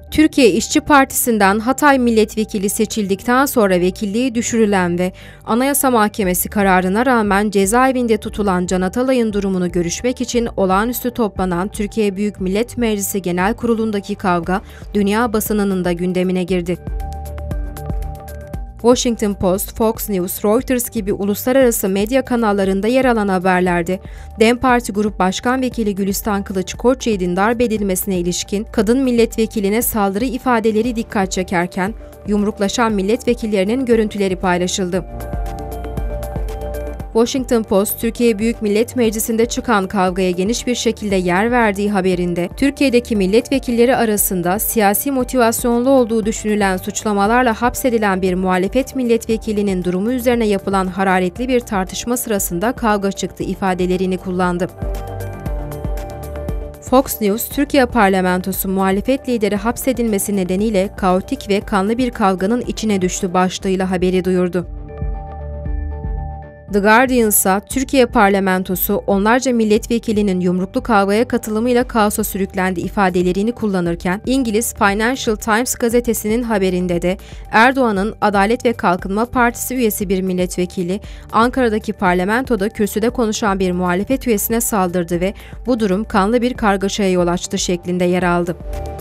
Türkiye İşçi Partisi'nden Hatay milletvekili seçildikten sonra vekilliği düşürülen ve Anayasa Mahkemesi kararına rağmen cezaevinde tutulan Can Atalay'ın durumunu görüşmek için olağanüstü toplanan Türkiye Büyük Millet Meclisi Genel Kurulu'ndaki kavga dünya basınının da gündemine girdi. Washington Post, Fox News, Reuters gibi uluslararası medya kanallarında yer alan haberlerde DEM Parti Grup Başkan Vekili Gülistan Kılıç Koçyiğit'in darp edilmesine ilişkin kadın milletvekiline saldırı ifadeleri dikkat çekerken yumruklaşan milletvekillerinin görüntüleri paylaşıldı. Washington Post, Türkiye Büyük Millet Meclisi'nde çıkan kavgaya geniş bir şekilde yer verdiği haberinde, Türkiye'deki milletvekilleri arasında siyasi motivasyonlu olduğu düşünülen suçlamalarla hapsedilen bir muhalefet milletvekilinin durumu üzerine yapılan hararetli bir tartışma sırasında kavga çıktı ifadelerini kullandı. Fox News, Türkiye Parlamentosu muhalefet lideri hapsedilmesi nedeniyle kaotik ve kanlı bir kavganın içine düştü başlığıyla haberi duyurdu. The Guardian ise Türkiye parlamentosu onlarca milletvekilinin yumruklu kavgaya katılımıyla kaosa sürüklendi ifadelerini kullanırken İngiliz Financial Times gazetesinin haberinde de Erdoğan'ın Adalet ve Kalkınma Partisi üyesi bir milletvekili Ankara'daki parlamentoda kürsüde konuşan bir muhalefet üyesine saldırdı ve bu durum kanlı bir kargaşaya yol açtı şeklinde yer aldı.